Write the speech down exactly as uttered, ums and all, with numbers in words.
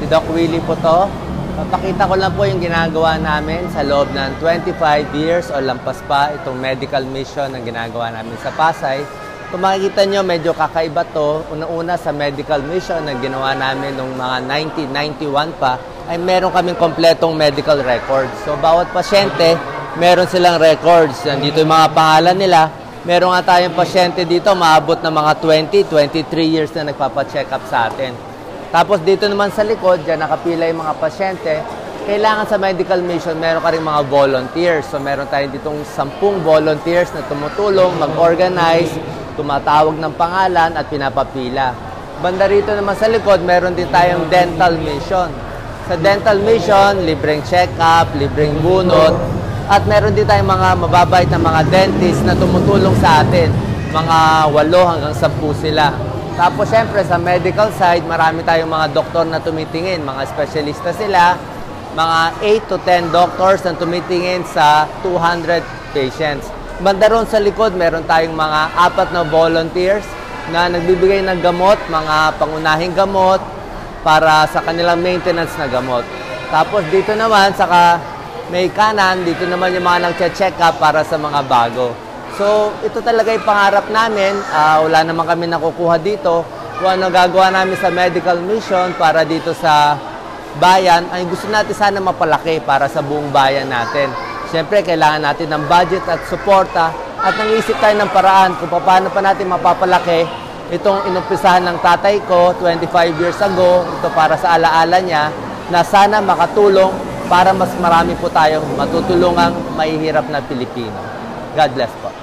Doc Willie po to. Papakita ko lang po yung ginagawa namin sa loob ng twenty-five years o lampas pa itong medical mission na ginagawa namin sa Pasay. Kung makikita nyo, medyo kakaiba to. Una-una sa medical mission na ginawa namin noong mga nineteen ninety-one pa, ay meron kaming kompletong medical records. So, bawat pasyente, meron silang records. Nandito yung mga pangalan nila. Meron nga tayong pasyente dito, maabot na mga twenty, twenty-three years na nagpapacheck up sa atin. Tapos dito naman sa likod, dyan nakapila yung mga pasyente. Kailangan sa medical mission, meron ka rin mga volunteers. So meron tayo ditong sampung volunteers na tumutulong, mag-organize, tumatawag ng pangalan at pinapapila. Banda rito naman sa likod, meron din tayong dental mission. Sa dental mission, libreng check-up, libreng bunot, at meron din tayong mga mababait na mga dentist na tumutulong sa atin. Mga walo hanggang sampu sila. Tapos, syempre, sa medical side, marami tayong mga doktor na tumitingin. Mga espesyalista sila. Mga eight to ten doctors na tumitingin sa two hundred patients. Banda ron sa likod, meron tayong mga apat na volunteers na nagbibigay ng gamot, mga pangunahing gamot para sa kanilang maintenance na gamot. Tapos, dito naman, saka may kanan, dito naman yung mga nag-check up para sa mga bago. So, ito talaga yung pangarap namin. Uh, wala naman kami nakukuha dito. Kung ano gagawa namin sa medical mission para dito sa bayan, ay gusto natin sana mapalaki para sa buong bayan natin. Siyempre, kailangan natin ng budget at suporta at nang-iisip tayo ng paraan kung paano pa natin mapapalaki itong inumpisahan ng tatay ko twenty-five years ago. Ito para sa alaala niya na sana makatulong para mas marami po tayong matutulungang mahihirap na Pilipino. God bless po.